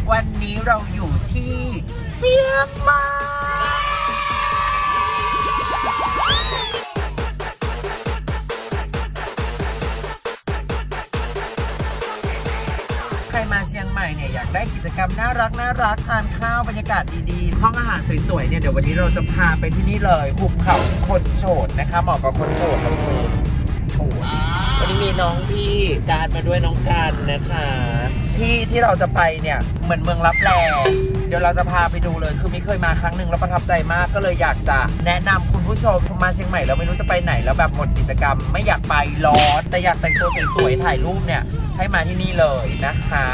วันนี้เราอยู่ที่เชียงใหม่ใครมาเชียงใหม่เนี่ยอยากได้กิจกรรมน่ารักทานข้าวบรรยากาศดีๆห้องอาหารสวยๆเนี่ยเดี๋ยววันนี้เราจะพาไปที่นี่เลยหุบเขาคนโฉดนะคะเหมาะกับคนโฉดทั้งคืนวันนี้มีน้องพี่การมาด้วยน้องกันนะคะที่เราจะไปเนี่ยเหมือนเมืองลับแลเดี๋ยวเราจะพาไปดูเลยคือไม่เคยมาครั้งหนึ่งแล้วประทับใจมากก็เลยอยากจะแนะนำคุณผู้ชมมาเชียงใหม่แล้วไม่รู้จะไปไหนแล้วแบบหมดกิจกรรมไม่อยากไปร้อนแต่อยากแต่งตัวสวยๆถ่ายรูปเนี่ยให้มาที่นี่เลยนะคะ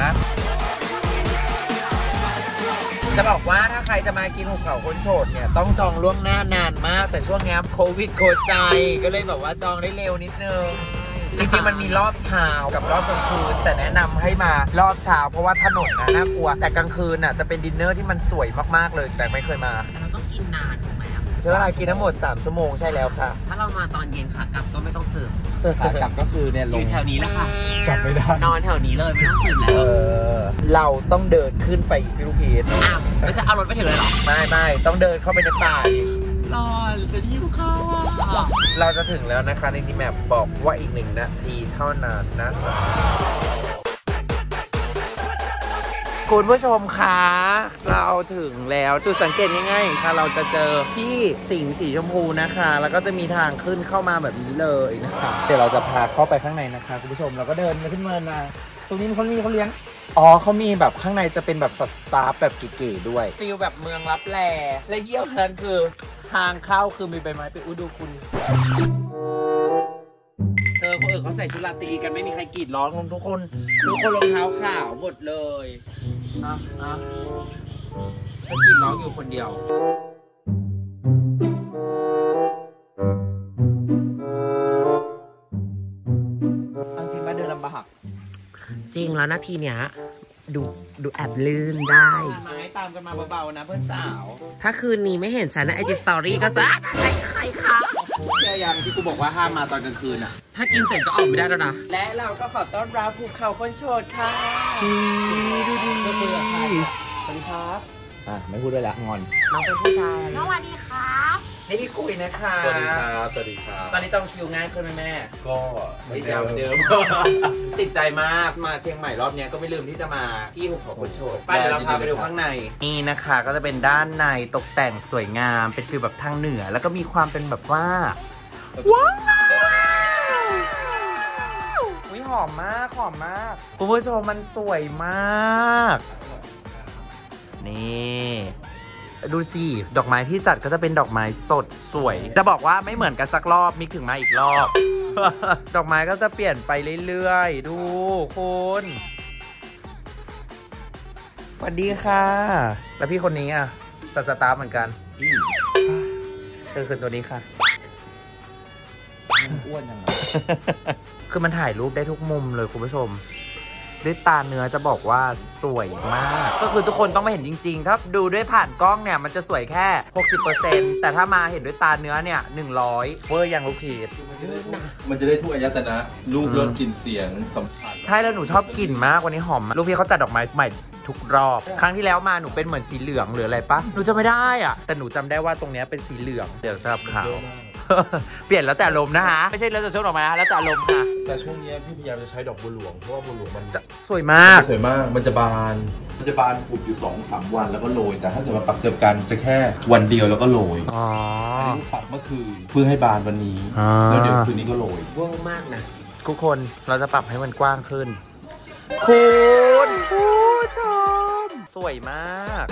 จะบอกว่าถ้าใครจะมากินหุบเขาคนโฉดเนี่ยต้องจองล่วงหน้านานมากแต่ช่วงนี้โควิดโคใจก็เลยแบบว่าจองได้เร็วนิดนึงจริงๆมันมีรอบเช้ากับรอบกลางคืนแต่แนะนำให้มารอบเช้าเพราะว่าถนนน่ากลัวแต่กลางคืนน่ะจะเป็นดินเนอร์ที่มันสวยมากๆเลยแต่ไม่เคยมาเราต้องกินนานถูกไหมใช้เวลากินทั้งหมด3 ชั่วโมงใช่แล้วค่ะถ้าเรามาตอนเย็นขากลับก็ไม่ต้องสืบขากลับก็คือเนี่ยลงแถวนี้แหละค่ะกลับไม่ได้นอนแถวนี้เลยไม่ต้องสืบแล้วเราต้องเดินขึ้นไปพี่ลูกพีชไม่ใช่เอารถไปถึงเลยหรอไม่ต้องเดินเข้าไปในป่าอีกรอจะที่เข้าเราจะถึงแล้วนะคะในนี้แมปบอกว่าอีก1 นาทีเท่านั้นนะคะคุณผู้ชมคะเราถึงแล้วจุดสังเกตง่ายๆค่ะเราจะเจอที่สิงห์สีชมพูนะคะแล้วก็จะมีทางขึ้นเข้ามาแบบนี้เลยนะคะเดี๋ยวเราจะพาเข้าไปข้างในนะคะคุณผู้ชมเราก็เดินมาขึ้นมาตรงนี้เขาเลี้ยงเขามีแบบข้างในจะเป็นแบบสตาร์ฟแบบเก๋ๆด้วยฟีลแบบเมืองลับแลและเยี่ยมนั้นคือทางเข้าคือมีใบไม้ไปดูคุณคนอื่นเขาใส่ชุดราตรีกันไม่มีใครกรีดร้องทุกคนรองเท้าขาวหมดเลยก็กรีดร้องอยู่คนเดียวจริงไหมเดินลำบากจริงแล้วนาทีเนี้ยดูแอบลื่นได้ไม้ตามกันมาเบาๆนะเพื่อนสาวถ้าคืนนี้ไม่เห็นฉันในIG Story ก็ซะใครคะเชื่อยังที่กูบอกว่าห้ามมาตอนกลางคืนอ่ะถ้ากินเสร็จจะออกไม่ได้แล้วนะและเราก็ขอต้อนรับภูเขาคนโฉดค่ะดูดีสวัสดีครับไม่พูดด้วยละงอนน้องเป็นผู้ชายสวัสดีครับนี่พี่กุยนะคะสวัสดีครับสวัสดีครับตอนนี้ต้องคิวง่ายขึ้นไหมแม่ก็ไม่ยาวเหมือนเดิมติดใจมากมาเชียงใหม่รอบนี้ก็ไม่ลืมที่จะมาที่ภูเขาคนโฉดไปเดี๋ยวเราพาไปดูข้างในนี่นะคะก็จะเป็นด้านในตกแต่งสวยงามเป็นฟีลแบบทางเหนือแล้วก็มีความเป็นแบบว่าว้าวหอมมากคุณผู้ชมมันสวยมากนี่ดูสิดอกไม้ที่จัดก็จะเป็นดอกไม้สดสวยจะบอกว่าไม่เหมือนกันสักรอบมิกถึงมาอีกรอบ ดอกไม้ก็จะเปลี่ยนไปเรื่อยๆดูคุณสวัสดีค่ะแล้วพี่คนนี้อ่ะสตาร์เหมือนกันคือตัวนี้ค่ะอ้วนจังเลยคือมันถ่ายรูปได้ทุกมุมเลยคุณผู้ชมด้วยตาเนื้อจะบอกว่าสวยมากก็คือทุกคนต้องมาเห็นจริงๆถ้าดูด้วยผ่านกล้องเนี่ยมันจะสวยแค่ 60% แต่ถ้ามาเห็นด้วยตาเนื้อเนี่ย100เวอร์ยังลูกพีชมันจะได้ทุกอายตนะรูปรสกลิ่นเสียงสัมผัสใช่แล้วหนูชอบกลิ่นมากวันนี้หอมลูกพีชเขาจัดดอกไม้ใหม่ทุกรอบครั้งที่แล้วมาหนูเป็นเหมือนสีเหลืองหรืออะไรปะหนูจะไม่ได้อะแต่หนูจำได้ว่าตรงนี้เป็นสีเหลืองเดี๋ยวสลับขาวเปลี่ยนแล้วแต่ลมนะคะไม่ใช่แล้วแต่ช่วงดอกไม้แล้วแต่ลมค่ะแต่ช่วงนี้พี่พยายามจะใช้ดอกบัวหลวงเพราะว่าบัวหลวงมันจะสวยมากมันจะบานผุดอยู่ 2-3 วันแล้วก็โรยแต่ถ้าเกิดมาปักเจอกันจะแค่วันเดียวแล้วก็โรยอันนี้ปักเมื่อคืนเพื่อให้บานวันนี้แล้วเดี๋ยวคืนนี้ก็โรยว่องมากนะทุกคนเราจะปรับให้มันกว้างขึ้นคุณผู้ชมสวยมาก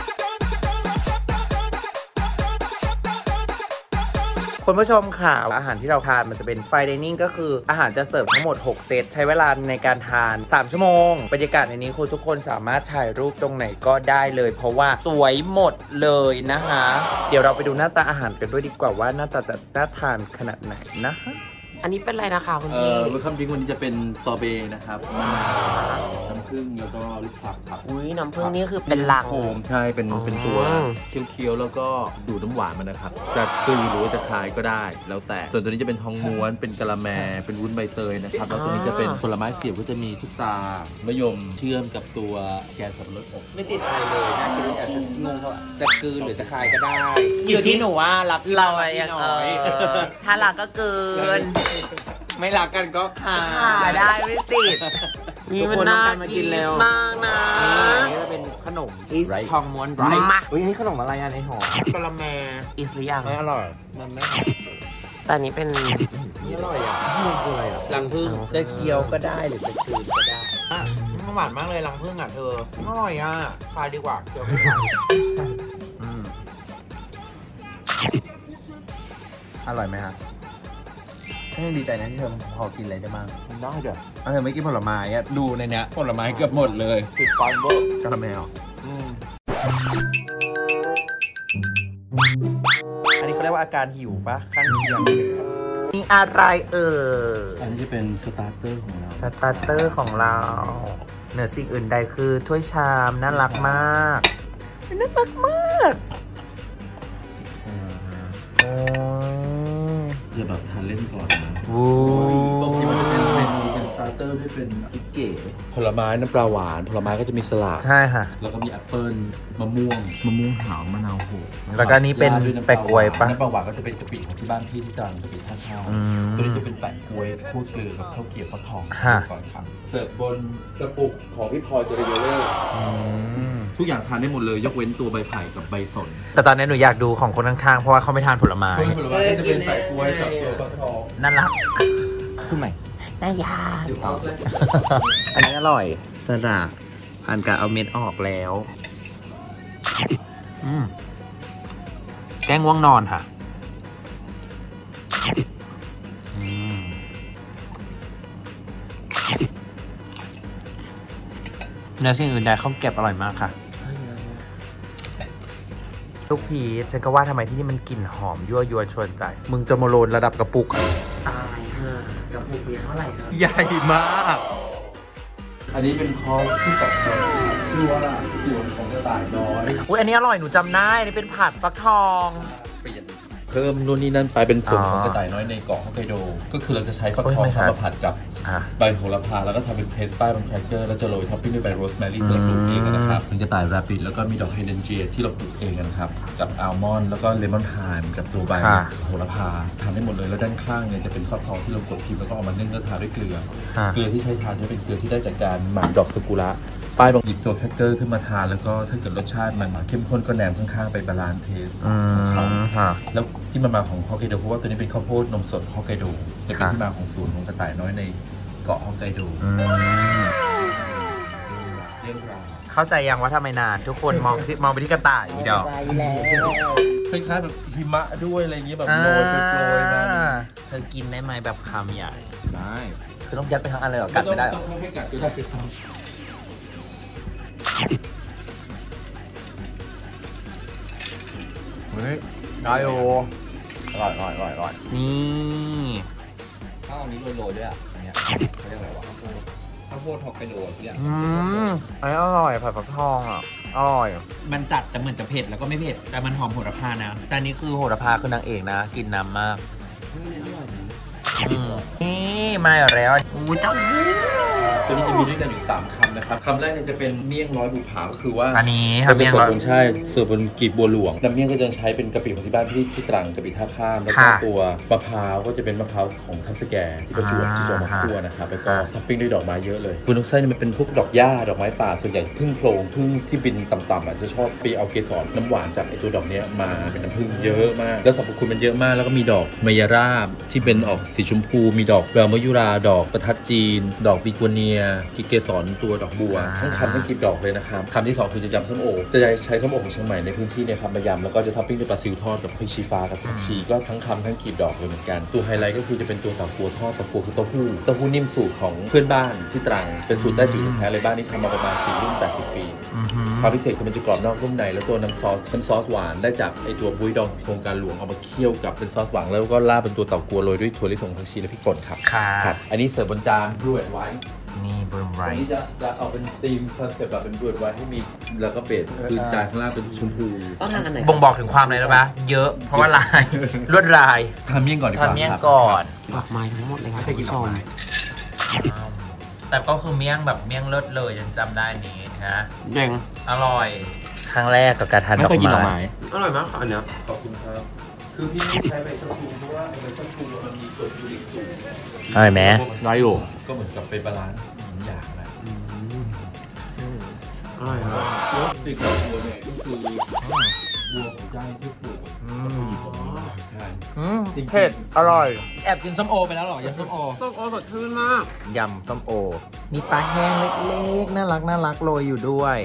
คุณผู้ชมค่ะอาหารที่เราทานมันจะเป็นไฟน์ไดนิ่งก็คืออาหารจะเสิร์ฟทั้งหมด6 เซตใช้เวลาในการทาน3 ชั่วโมงบรรยากาศในนี้คุณทุกคนสามารถถ่ายรูปตรงไหนก็ได้เลยเพราะว่าสวยหมดเลยนะคะเดี๋ยวเราไปดูหน้าตาอาหารกันด้วยดีกว่าว่าหน้าตาจะน่าทานขนาดไหนนะคะอันนี้เป็นอะไรนะคะคุณพี่เวลคัมดริงก์วันนี้จะเป็นซอเบต์นะครับน้ำผำผึ้งแล้วก็ลูกผักครับอุ้ยน้ำผึ้งนี่คือเป็นลังโฟมใช่เป็นตัวอ๋อเคี้ยวๆแล้วก็ดูดน้ำหวานมันนะครับจะกลืนหรือว่าจะคายก็ได้แล้วแต่ส่วนตัวนี้จะเป็นทองม้วนเป็นกะละแมเป็นวุ้นใบเตยนะครับแล้วตัวนี้จะเป็นผลไม้เสียบก็จะมีพุทรามะยมเชื่อมกับตัวแกนสับปะรดอบไม่ติดอะไรเลยนะคือแอบจะงงว่าจะกลืนหรือจะคายก็ได้อยู่ที่หนูว่ารับเราอะยังน้อยถ้ารักก็เกินไม่รักกันก็คาได้ไม่ติดนี่มันน่ากินแล้วมากนะนี่จะเป็นขนมอิสทองม้วนไรมาอุ้ยนี่ขนมอะไรอ่ะในห่อกะละแมอิสหรือยังไม่อร่อยมันไม่แต่อันนี้เป็นนี่อร่อยอ่ะมันคืออะไรอ่ะรังผึ้งจะเคี้ยวก็ได้หรือจะกลืนก็ได้มันหวานมากเลยรังผึ้งอ่ะเธออร่อยอ่ะคายดีกว่าเคี้ยวไม่ได้อร่อยไหมครับฉันยังดีใจนะที่เธอพอกินอะไรได้บ้างได้เด้อเธอไม่กินผลไม้อ่ะดูในเนี้ยผลไม้เกือบหมดเลยติดฟันเบอร์กะละแมอันนี้เขาเรียกว่าอาการหิวปะข้างเคียงเลยนี่อะไรอันนี้จะเป็นสตาร์เตอร์ของเราสตาร์เตอร์ของเราเหนือสิ่งอื่นใดคือถ้วยชามน่ารักมากน่ารักมากโอ้ยจะแบบทานเล่นก่อนนะวูปกติมันจะเป็นเมนูเป็นสตาร์เตอร์ที่เป็นกิ๊กเก๋ผลไม้น้ำปลาหวานผลไม้ก็จะมีสลัดใช่ค่ะแล้วก็มีแอปเปิ้ลมะม่วงหาวมะนาวโหแล้วก็นี่เป็นราดด้วยแปะกล้วยปะน้ำปลาหวานก็จะเป็นกะปิของที่บ้านที่ตรังกะปิท่าข้าว ตัวนี้จะเป็นแปะกล้วยคั่วเกลือกับข้าวเกรี๊ยวฟักทองก่อนครับเสิร์ฟบนกระปุกของพี่พลอยเจริญเล่ทุกอย่างทานได้หมดเลยยกเว้นตัวใบไผ่กับใบสนแต่ตอนนี้หนูอยากดูของคนข้างๆ เพราะว่าเขาไม่ทานผลไม้ผลไม้ก็จะเป็นแปะกล้วยกับตัวฟักทองน่ารักคือใหม่น่ายากอันนี้อร่อยสระผ่านการเอาเม็ดออกแล้วแกงง่วงนอนค่ะเนื้อสิ่งอื่นใดข้าวเก็บอร่อยมากค่ะลูกพีชฉันก็ว่าทำไมที่นี่มันกลิ่นหอมยั่วยวนชวนใจมึงจะมาโรนระดับกระปุกตายเธอกับปุกเบียร์เท่าไหร่เธอใหญ่มากอันนี้เป็นคอร์สที่สองชื่อว่าส่วนของกระต่ายน้อยอุ้ยอันนี้อร่อยหนูจำได้อันนี้เป็นผัดฟักทองเปลี่ยนเพิ่มนู่นนี่นั่นไปเป็นส่วนของกระต่ายน้อยในเกาะฮอกไกโดก็คือเราจะใช้ฟักทองมาผัดกับใบโหระพาแล้วก็ทำเป็นเพสต้าเป็นแครกเกอร์แล้วจะโรยท็อปปิ้งด้วยใบโรสแมรี่ที่เราปลูกเองนะครับเป็นกระต่ายแรบบิทแล้วก็มีดอกไฮเดรนเจียที่เราปลูกเองนะครับกับอัลมอนด์แล้วก็เลมอนไทม์กับตัวใบโหระพาทานได้หมดเลยแล้วด้านข้างเนี่ยจะเป็นฟักทองที่เรากดพิมพ์แล้วก็เอามานึ่งแล้วทาด้วยเกลือที่ใช้ทานจะเป็นเกลือที่ได้จากการหมักดอกซากุระป้ายบอกหยิบตัวแครกเกอร์ขึ้นมาทานแล้วก็ถ้าเกิดรสชาติมันเข้มข้นก็แหนมข้างๆไปบาลานซ์เทสแล้วที่มันมาของฮอกไกโดเพราะว่าตัวนี้เป็นข้าวโพดนมสดฮอกไกโดจะเป็นที่มาของศูนย์ของกระต่ายน้อยในเกาะฮอกไกโดเข้าใจยังว่าทำไมนานทุกคนมองไปที่กระต่ายอีดอกคล้ายๆแบบหิมะด้วยอะไรเงี้ยแบบโรยไปโรยมาเธอกินได้ไหมแบบคำใหญ่ได้คือต้องยัดไปทั้งอันเลยหรอกัดไม่ได้หรอไม่กัดก็ได้เฮ้ยได้โออร่อยนี่ข้าวนี้โรยด้วยอ่ะอันเนี้ยเขาเรียกอะไรวะข้าวโพดฮอกไกโดเนี่ยอันนี้อร่อยผัดฟักทองอ่ะอร่อยมันจัดแต่เหมือนจะเผ็ดแล้วก็ไม่เผ็ดแต่มันหอมโหระพานะจานนี้คือโหระพาคือนางเอกนะกินน้ำมากนี่มาแล้วอู้เจ้าตัวนี้จะมีด้วยกันอยู่3คำนะครับคำแรกเนี่ยจะเป็นเมี่ยงร้อยบุผาก็คือว่าอันนี้เมี่ยงร้อยใช่เสิร์ฟบนกีบบัวหลวงน้ำเมี่ยงก็จะใช้เป็นกะปิของที่บ้านที่ตรังกะปิท่าข้ามแล้วก็ตัวมะพร้าวก็จะเป็นมะพร้าวของทับสแกที่ประจวบที่จะมาคั่วนะครับแล้วก็ท็อปปิ้งด้วยดอกไม้เยอะเลยบนไส้เนี่ยมันเป็นพวกดอกหญ้าดอกไม้ป่าส่วนใหญ่พึ่งโพรงพึ่งที่บินต่ำๆจะชอบไปเอาเกสรน้ำหวานจากไอตัวดอกนี้มาเป็นน้ำผึ้งเยอะมากแล้วสรรพคุณมันเยอะมากแล้วก็มีดอกมายาราบที่เป็นออกสีชมพูมีดอกแววมยุราดอกประทัดจีนดอกบิโกเนียกิเกสรตัวดอกบัวทั้งคำทั้งกีบดอกเลยนะครับคำที่2คือจะยำส้มโอจะใช้ส้มโอของเชียงใหม่ในพื้นที่เนี่ยครับมายำแล้วก็จะท็อปปิ้งด้วยปลาซิวทอดกับพริกชี้ฟ้ากับผักชีก็ทั้งคำทั้งกีบดอกเลยเหมือนกันตัวไฮไลท์ก็คือจะเป็นตัวเต่ากัวทอดเต่ากัวคือเต้าหู้นิ่มสูตรของเพื่อนบ้านที่ตรังเป็นสูตรใต้จิ๋วแท้เลยบ้านนี้ทำมาประมาณ80 ปีความพิเศษคือมันจะกรอบนอกนุ่มในแล้วตัวน้ำซอสหวานได้จากไอตัวบุ้ยดองโครงการหลวงเอามาเคี่ยวกับเป็นซอสหวานแล้วก็ราดเป็นตัวเต่ากัวโรยด้วยถั่วลิสงผักชีและพริกป่นครับอันนี้เสิร์ฟบนจานด้วยไว้นี่เบิร์นไรวันนี้จะเอาเป็นธีมคอนเซ็ปต์แบบเป็นเบิร์ดไว้ให้มีแล้วก็เปลี่ยนพื้นจานข้างล่างเป็นชมพูต้องทานอันไหนบ่งบอกถึงความอะไรรู้ปะเยอะเพราะว่าลาย ลวดลายทำเมี่ยงก่อนดีกว่าทำเมี่ยงก่อนดอกไม้ทั้งหมดเลยค่ะไม่เคยกินดอกไม้แต่ก็คือเมี่ยงแบบเมี่ยงเลิศเลยยังจำได้นี้นะเด้งอร่อย ครั้งแรกกับการทานดอกไม้อร่อยมากค่ะอันเนี้ยขอบคุณครับคือพี่ใช้ใบชะพูเพราะว่าใบชะพูมันมีกรดยูริกสูงอร่อยไหมได้อยู่ก็เหมือนกับเป็นบาลานซ์อย่างนะอร่อยครับแล้วติดกับบัวเนี่ยก็คือบัวของเจ้าที่ปลูกใช่เผ็ดอร่อย แอบกินส้มโอไปแล้วหรอยำส้มโอส้มโอสดชื่นมากยำส้มโอ มีปลาแห้งเล็กๆ น่ารักโรยอยู่ด้วย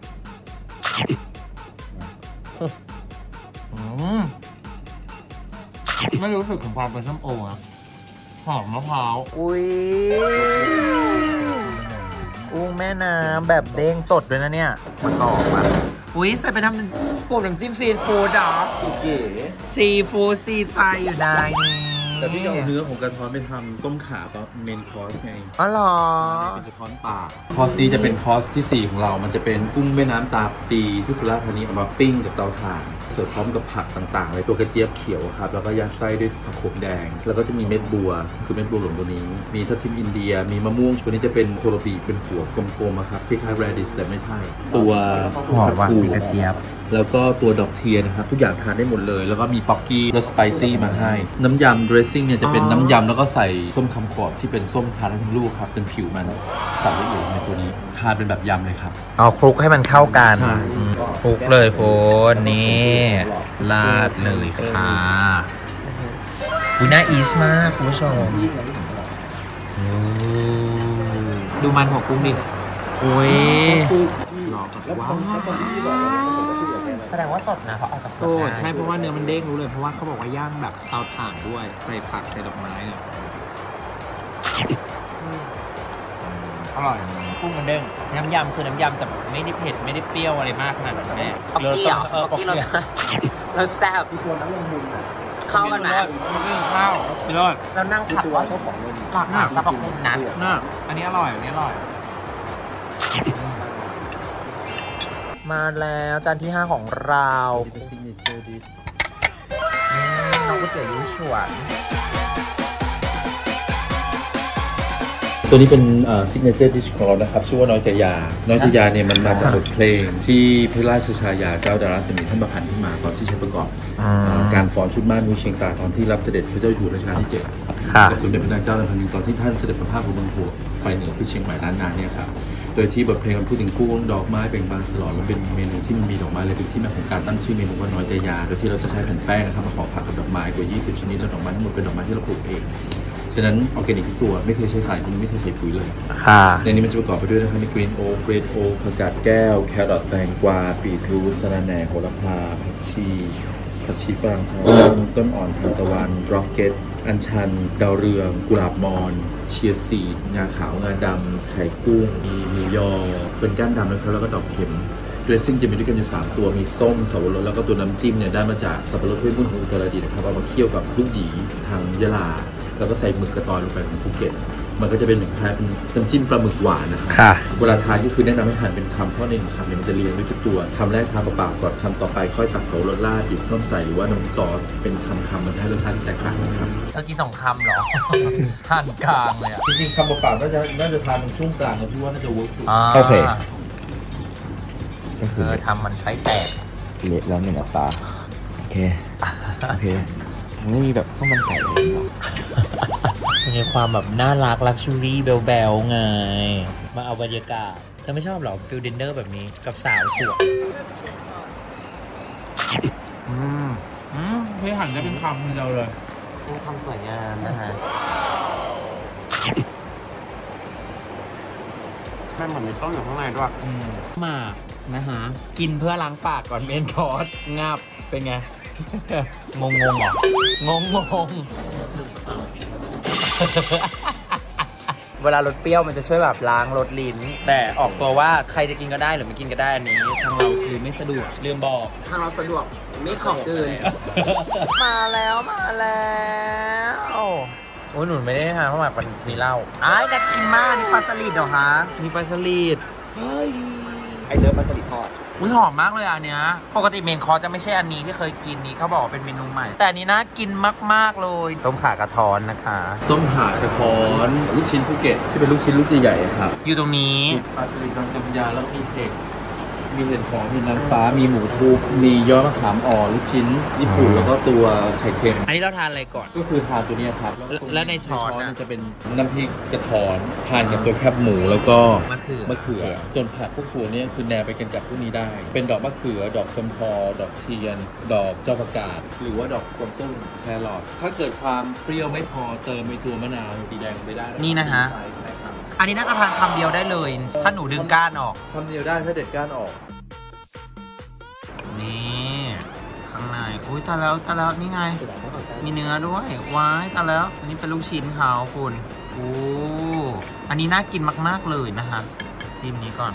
ไม่รู้สึกถึงความเป็นส้มโอนะหอมมะพร้าว อุ้ยกุ้งแม่น้ำแบบเด้งสดด้วยนะเนี่ย มันกรอบอ่ะ อุ้ยใส่ไปทำเป็นปูน้ำจิ้มซีฟู้ดเหรอเก๋ซีฟู้ดซีไฟอยู่ในนี้แต่พี่เอาเนื้อของกระท้อนไปทำต้มขาตอนเมนคอร์สไงอ๋อเหรอเป็นกระท้อนป่าคอร์สนี้จะเป็นคอร์สที่ 4 ของเรา มันจะเป็นกุ้งแม่น้ำตาปีที่สุราษฎร์ธานีเอามาปิ้งกับเตาถ่าน เสิร์ฟพร้อมกับผักต่างๆเลยตัวกระเจี๊ยบเขียวครับ แล้วก็ยัดไส้ด้วยผักโขมแดง แล้วก็จะมีเม็ดบัว คือเม็ดบัวหลวงตัวนี้ มีทับทิมอินเดีย มีมะม่วงตัวนี้จะเป็นโคโรบีเป็นหัวกลมๆครับคล้ายๆแรดิสแต่ไม่ใช่ ตัวหอมว่ะมีกระเจี๊ยบแล้วก็ตัวดอกเทียนนะครับ ทุกอย่างทานได้หมดเลย แล้วก็มีป๊อกกี้รสสไปซี่มาให้ น้ำยำ dressing เนี่ยจะเป็นน้ำยำแล้วก็ใส่ส้มคำกอดที่เป็นส้มทานได้ทั้งลูกครับ เป็นผิวมันใส่ละเอียดในตัวนี้ทานเป็นแบบยำเลยครับเอาคลุกให้มันเข้ากันใช่คลุกเลยโฟนนี่ลาดเลยค่ะอุ้ยน่าอีสมากคุณผู้ชมดูมันหัวกุ้งดิอุ้ยว้าวแสดงว่าสดนะเพราะเอาจากโซดใช่เพราะว่าเนื้อมันเด้งรู้เลยเพราะว่าเขาบอกว่าย่างแบบเตาถ่านด้วย ใส่ผักใส่ดอกไม้เนี่ยอร่อยกุ้งมันเด้งน้ำยำคือน้ำยำแต่ไม่ได้เผ็ดไม่ได้เปรี้ยวอะไรมากขนาดนั้นแม่ป๊อกกี้เหรอป๊อกกี้เราแซ่บเข้ากันนะข้าวเลิศแล้วนั่งผัดว่าหลักหนักสรรพคุณนะน่ะอันนี้อร่อยอันนี้อร่อย มาแล้วจานที่ 5 ของเราน้องก๋วยเตี๋ยวยูชวนตัวนี้เป็นซิกเนเจอร์ดิชของเรานะครับ ชื่อว่าน้อยกะยา น้อยกะยาเนี่ยมันมาจากบทเพลงที่พระราชชายาเจ้าดาราศมีท่านประพันธ์ขึ้นมาตอนที่ใช้ประกอบการฟ้อนชุดม่านมูเชียงตาตอนที่รับเสด็จพระเจ้าอยู่หัวรัชกาลที่ 7 ค่ะกับสมเด็จพระนางเจ้าลำพันธ์ตอนที่ท่านเสด็จประพาสบนเมืองหัวไฟเหนือที่เชียงใหม่ล้านนาเนี่ยครับโดยที่บทเพลงมันพูดถึงกุ้งดอกไม้เบ่งบานสลอนมันเป็นเมนูที่มันมีดอกไม้เลยเป็นที่มาของการตั้งชื่อเมนูว่าน้อยใจยาโดยที่เราจะใช้แผ่นแป้งนะครับมาห่อผักกับดอกไม้กว่า 20 ชนิดแล้วดอกไม้ทั้งหมดเป็นดอกไม้ที่เราปลูกเองฉะนั้นออร์แกนิกทุกตัวไม่เคยใช้สารเคมีไม่เคยใส่ปุ๋ยเลยค่ะในนี้มันจะประกอบไปด้วยนะครับมีกรีนโอ๊กเรดโอ๊กผักกาดแก้วแครอทแตงกวาปีทรูทสะระแหน่โหระพาผักชีฝรั่งทองต้นอ่อนทานตะวันร็อกเก็ตอัญชันดาวเรืองกุหลาบมอนเชียร์ซีดงาขาวงาดำไข่กุ้งมีหมูยอเป็นก้านดำนะครับแล้วก็ดอกเข็มเดรสซิ่งจะมีด้วยกันอยู่3ตัวมีส้มสับปะรดแล้วก็ตัวน้ำจิ้มเนี่ยได้มาจากสับปะรดห้วยมุ่นของอุตรดิตถ์นะครับเอามาเคี่ยวกับลูกหยีทางยะลาแล้วก็ใส่หมึกกระตอยลงไปของภูเก็ตมันก็จะเป็นเหมือนคล้ายเป็นน้ำจิ้มปลาหมึกหวานนะครับค่ะเวลาทานก็คือแนะนำให้ทานเป็นคำเพราะใน1 คำเนี่ยมันจะเรียงด้วยทุกตัวคำแรกทานเปล่าๆก่อนคำต่อไปค่อยตักโสรสราดหยิบส้มใส่หรือว่าน้ำซอสเป็นคำๆมันจะให้รสชาติที่แตกต่างกันครับเมื่อกี้2 คำเหรอ ทานกลางเลยอ่ะจริงๆคำเปล่าๆน่าจะทานตรงช่วงกลางนะพี่ว่าน่าจะเวิร์กสุดโอเคก็คือทำมันใช้แตกเละแล้ว1 อัตราโอเคมันไม่มีแบบข้าวมันไก่เลยหรอมีความแบบน่ารักลักชูรี่เบลๆไง มาเอาบรรยากาศเธอไม่ชอบหรอฟิลดินเนอร์แบบนี้กับสาวสวยพี่หันได้เป็นคำเดียวเลยเป็นคำสวยงามนะฮะมันเหมือนมีส้มอยู่ข้างในด้วยมานะฮะ กินเพื่อล้างปากก่อนเมนคอร์สงับเป็นไง งงเหรอ งงเวลารสเปรี้ยวมันจะช่วยแบบล้างรสลิ้น แต่ออกตัวว่าใครจะกินก็ได้หรือไม่กินก็ได้อันนี้ทางเราคือไม่สะดวกลืมบอกทางเราสะดวกไม่ของเกินมาแล้วอ้ยหนูไม่ได้ทานข้าวหมากมันมีเหล้าอ้ายน่ากินมากนี่ปลาสลิดเหรอคะมีปลาสลิดไอเนื้อปลาสลิดทอดอุ้ยหอมมากเลยอันเนี้ยปกติเมนคอร์สจะไม่ใช่อันนี้ที่เคยกินนี้เขาบอกว่าเป็นเมนูใหม่ แต่อันนี้น่ากินมากๆเลยต้มข่ากระท้อนนะคะต้มข่ากระท้อนลูกชิ้นภูเก็ตที่เป็นลูกชิ้นลูกใหญ่ๆครับอยู่ตรงนี้ปลาสลิดน้ำต้มยาแล้วมีเห็ดมีเห็ดหอมมีน้ำฟ้ามีหมูทุบมียอดมะขามอ่อนลูกชิ้นญี่ปุ่นแล้วก็ตัวไข่เค็มอันนี้เราทานอะไรก่อนก็คือทานตัวเนี้ยครับและในช้อนมันจะเป็นน้ำพริกกระท้อนทานกับตัวแคบหมูแล้วก็มะเขือมะเขือส่วนผักพวกตัวเนี้ยคือแนวไปกันกับพวกนี้ได้ เป็นดอกมะเขือดอกชมพอดอกเทียน ดอกเจ้าประกาศ หรือว่าดอกกวางตุ้งแครอทถ้าเกิดความเปรี้ยวไม่พอเติมไปตัวมะนาวสีแดงไปได้นี่นะฮะใช่ครับอันนี้น่าจะทานคำเดียวได้เลย ถ้าหนูดึงก้านออกคำเดียวได้ถ้าเด็ดก้านออกนี่ข้างในอุ้ยตายแล้วนี่ไง มีเนื้อด้วยว้ายตายแล้ว อันนี้เป็นลูกชิ้นเขาคุณโอ้อันนี้น่ากินมากๆเลยนะคะจิ้มนี้ก่อน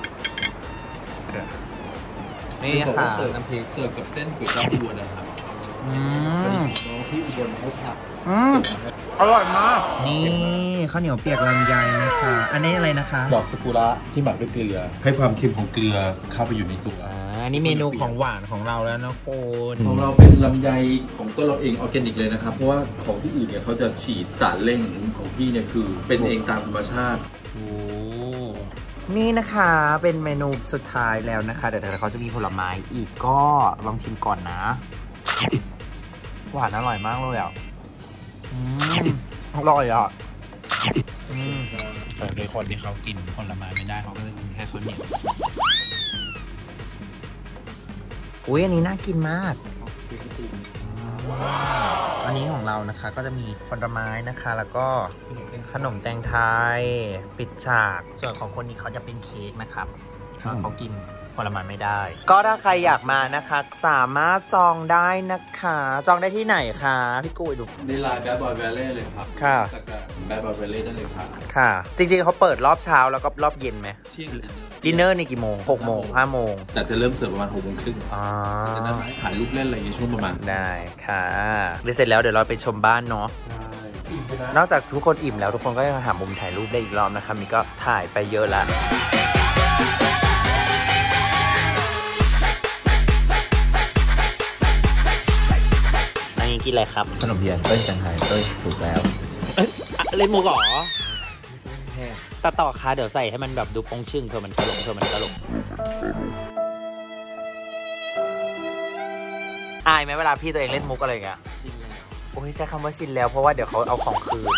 นี่ค่ะน้ำพริกเสิร์ฟกับเส้นก๋วยจั๊บยวนนะครับอืมน้องที่อุบลเขาผัดอร่อยมาก นี่ข้าวเหนียวเปียกลำไยนะคะ อันนี้อะไรนะคะดอกสกุระที่หมักด้วยเกลือ ให้ความเค็มของเกลือเข้าไปอยู่ในตัวอันนี้เมนูของหวานของเราแล้วนะคุณของเราเป็นลำไยของต้นเราเองออร์แกนิกเลยนะครับ เพราะว่าของที่อื่นเนี่ยเขาจะฉีดสารเร่งของพี่เนี่ยคือเป็นเองตามธรรมชาติโอ้นี่นะคะเป็นเมนูสุดท้ายแล้วนะคะเดี๋ยวเขาจะมีผลไม้อีกก็ลองชิมก่อนนะ หวานอร่อยมากเลยอ่ะอร่อยอ่ะแต่โดยคนที่เขากินผลไม้ไม่ได้เขาก็จะกินแค่ข้าวเหนียวอุ้ยอันนี้น่ากินมาก อันนี้ของเรานะคะก็จะมีผลไม้นะคะแล้วก็ขนมแตงไทยปิดฉากส่วนของคนนี้เขาจะเป็นเค้กนะครับเขากินผลไม้ไม่ได้ ก็ถ้าใครอยากมานะคะสามารถจองได้นะคะจองได้ที่ไหนคะพี่กุ้ยดูในไลน์แบดบอยแวลเล่เลยครับค่ะแบดบอยแวลเล่ได้เลยครับค่ะ จริงๆเขาเปิดรอบเช้าแล้วก็รอบเย็นไหมเที่ยงดินเนอร์นี่กี่โมง6 โมง 5 โมงแต่จะเริ่มเสิร์ฟประมาณ6 โมงครึ่งอ๋อจะนั่งให้ถ่ายรูปเล่นอะไรอย่างเงี้ยช่วงประมาณได้ค่ะเสร็จแล้วเดี๋ยวเราไปชมบ้านเนาะนอกจากทุกคนอิ่มแล้วทุกคนก็จะหามุมถ่ายรูปได้อีกรอบนะคะมีก็ถ่ายไปเยอะแล้วอันนี้กินอะไรครับขนมเทียนต้นจังไห้ต้นถูกแล้วเล่นมุกเหรอตัดต่อค่ะเดี๋ยวใส่ให้มันแบบดูปงชึ่งเพื่อมันตลกอายไหมเวลาพี่ตัวเองเล่นมุกอะไรอย่างเงี้ยโอ้ยใช้คำว่าชินแล้วเพราะว่าเดี๋ยวเขาเอาของคืน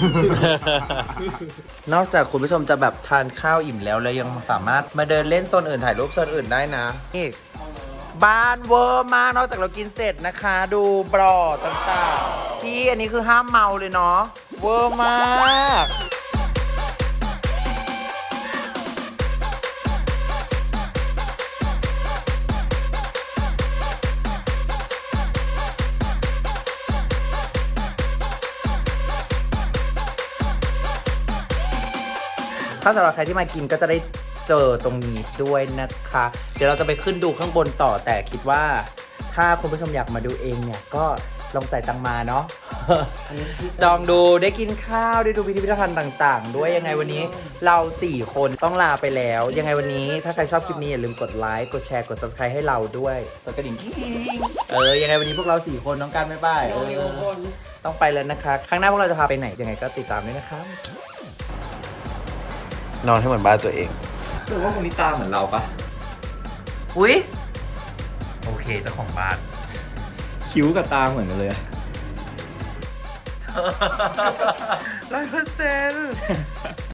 นอกจากคุณผู้ชมจะแบบทานข้าวอิ่มแล้วยังสามารถมาเดินเล่นโซนอื่นถ่ายรูปโซนอื่นได้นะนี่บ้านเวอร์มากนอกจากเรากินเสร็จนะคะ ดูบรอต่างๆที่อันนี้คือห้ามเมาเลยเนาะเวอร์มากถ้าสำหรับใครที่มากินก็จะได้เจอตรงนี้ด้วยนะคะ เดี๋ยวเราจะไปขึ้นดูข้างบนต่อแต่คิดว่าถ้าคุณผู้ชมอยากมาดูเองเนี่ยก็ลองจ่ายตังมาเนาะ จองดูได้กินข้าวได้ดูพิพิธภัณฑ์ต่างๆด้วยยังไงวันนี้เรา4คนต้องลาไปแล้วยังไงวันนี้ถ้าใครชอบคลิปนี้อย่าลืมกดไลค์กดแชร์กด subscribe ให้เราด้วยกดกระดิ่งยังไงวันนี้พวกเรา4คนน้องกันบ๊ายบายต้องไปแล้วนะคะครั้งหน้าพวกเราจะพาไปไหนยังไงก็ติดตามด้วยนะครับนอนให้เหมือนบ้านตัวเองแต่ว่าคนนี้ตาเหมือนเราปะอุ๊ยโอเคเจ้าของบ้านคิ้วกับตาเหมือนกันเลย 100%